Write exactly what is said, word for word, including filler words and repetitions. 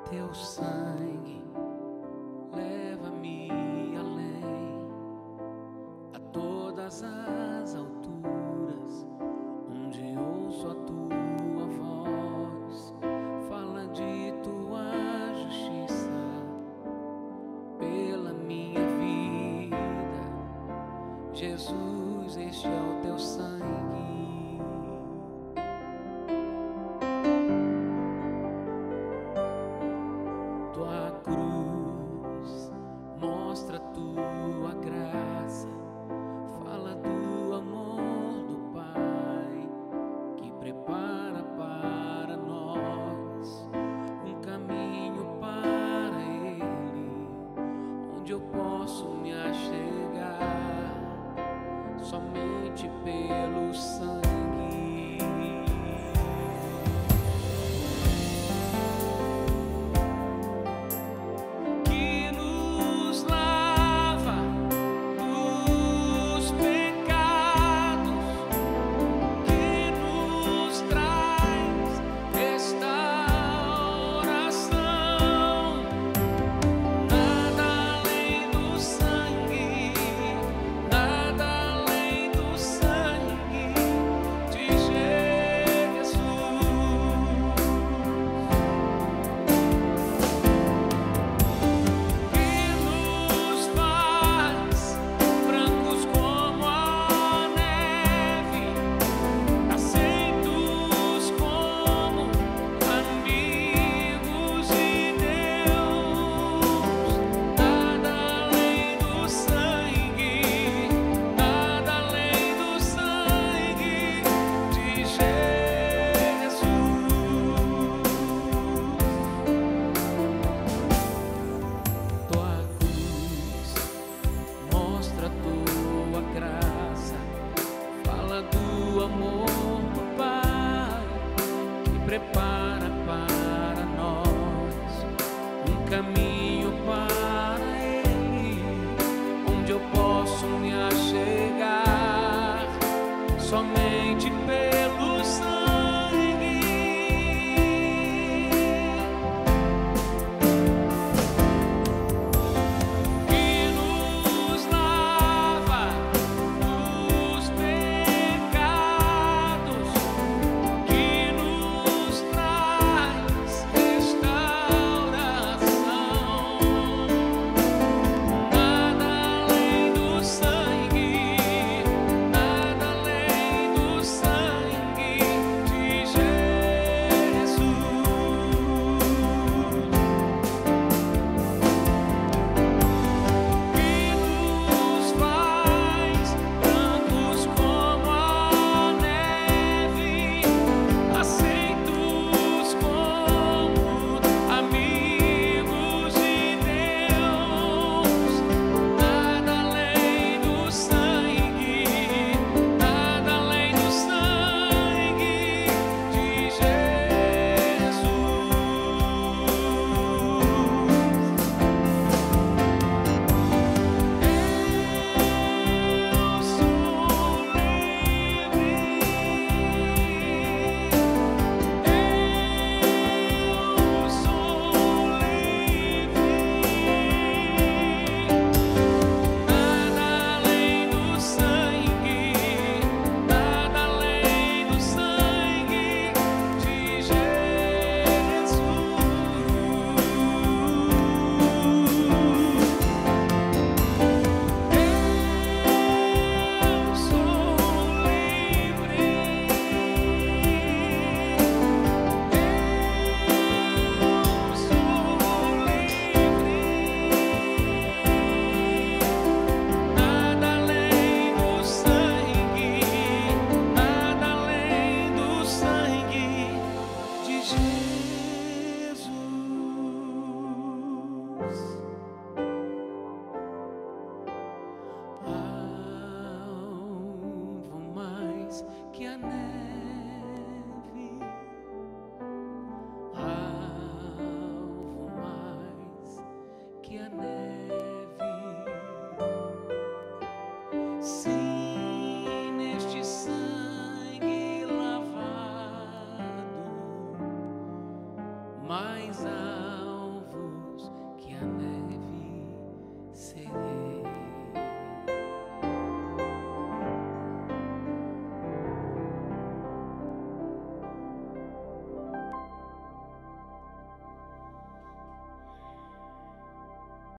Teu sangue leva-me além, a todas as alturas, onde ouço a tua voz. Fala de tua justiça pela minha vida. Jesus, este é o teu sangue. Tua cruz mostra tua graça, fala do amor do Pai que prepara para nós um caminho para Ele, onde eu posso me achegar somente pelo sangue. Prepara para nós um caminho para Ele, onde eu posso me achegar somente